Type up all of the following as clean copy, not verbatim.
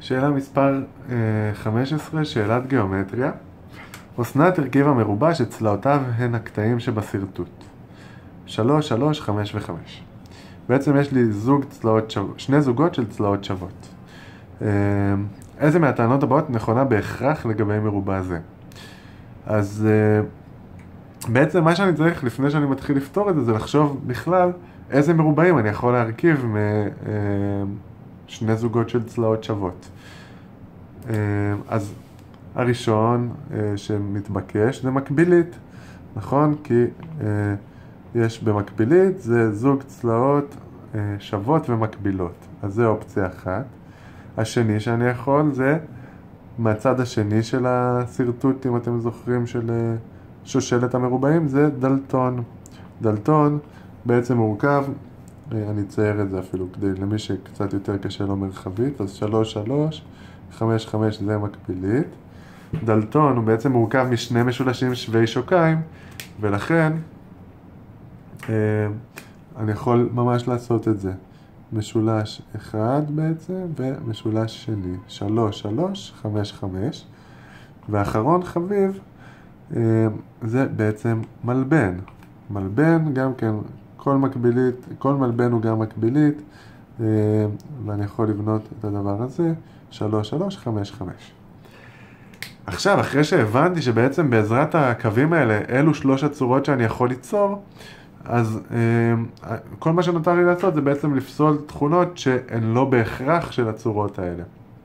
שאלה מספר 15, שאלת גיאומטריה. אסנת הרכיבה מרובע שצלעותיו הן הקטעים שבשרטוט. 3, 3, 5 ו-5. בעצם יש לי שני זוגות של צלעות שוות. איזה מהטענות הבאות נכונה בהכרח לגבי מרובע זה? אז בעצם מה שאני צריך לפני שאני מתחיל לפתור את זה, זה לחשוב בכלל איזה מרובעים אני יכול להרכיב משני זוגות של צלעות שוות. אז הראשון שמתבקש זה מקבילית, נכון? כי יש במקבילית זה זוג צלעות שוות ומקבילות, אז זה אופציה אחת. השני שאני יכול זה מהצד השני של השרטוט, אם אתם זוכרים, של שושלת המרובעים, זה דלתון. דלתון בעצם מורכב, אני אצייר את זה אפילו כדי למי שקצת יותר קשה לו מרחבית, אז 3, 3, 5, 5 זה מקבילית. דלתון הוא בעצם מורכב משני משולשים שווי שוקיים, ולכן אני יכול ממש לעשות את זה. משולש אחד בעצם ומשולש שני. 3, 3, 5, 5. ואחרון חביב זה בעצם מלבן. מלבן גם כן, כל מלבן הוא גם מקבילית, ואני יכול לבנות את הדבר הזה. 3, 3, 5, 5. עכשיו, אחרי שהבנתי שבעצם בעזרת הקווים האלה, אלו שלוש הצורות שאני יכול ליצור, אז כל מה שנותר לי לעשות זה בעצם לפסול תכונות שהן לא בהכרח של הצורות האלה.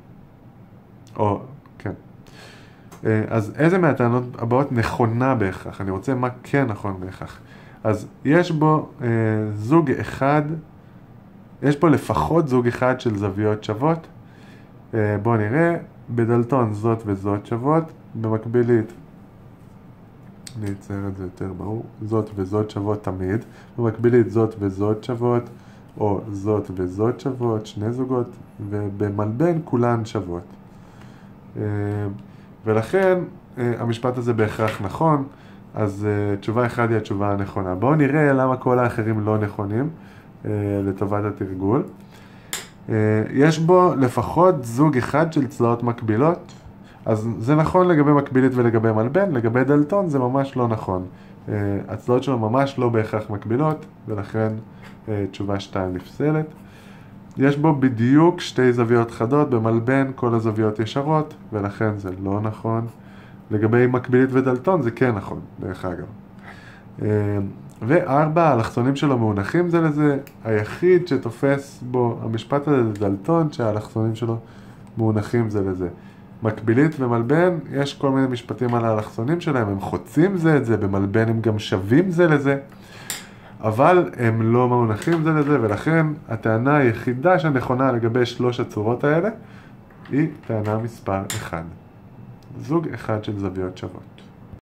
כן. אז איזה מהטענות הבאות נכונה בהכרח? אני רוצה מה כן נכון בהכרח. אז יש בו זוג אחד, יש פה לפחות זוג אחד של זוויות שוות. בואו נראה, בדלתון זאת וזאת שוות, במקבילית, אני אצייר את זה יותר ברור, זאת וזאת שוות תמיד, במקבילית זאת וזאת שוות, או זאת וזאת שוות, שני זוגות, ובמלבן כולן שוות. ולכן המשפט הזה בהכרח נכון, אז תשובה אחת היא התשובה הנכונה. בואו נראה למה כל האחרים לא נכונים לטובת התרגול. יש בו לפחות זוג אחד של צלעות מקבילות, אז זה נכון לגבי מקבילית ולגבי מלבן, לגבי דלתון זה ממש לא נכון. הצלעות שלו ממש לא בהכרח מקבילות, ולכן תשובה 2 נפסלת. יש בו בדיוק שתי זוויות חדות, במלבן כל הזוויות ישרות, ולכן זה לא נכון. לגבי מקבילית ודלתון זה כן נכון, דרך אגב. ו4, האלכסונים שלו מאונחים זה לזה, היחיד שתופס בו המשפט הזה זה דלתון, שהאלכסונים שלו מאונחים זה לזה. מקבילית ומלבן, יש כל מיני משפטים על האלכסונים שלהם, הם חוצים זה את זה, במלבן הם גם שווים זה לזה, אבל הם לא מאונחים זה לזה, ולכן הטענה היחידה שנכונה לגבי שלוש הצורות האלה, היא טענה מספר 1. זוג אחד של זוויות שוות.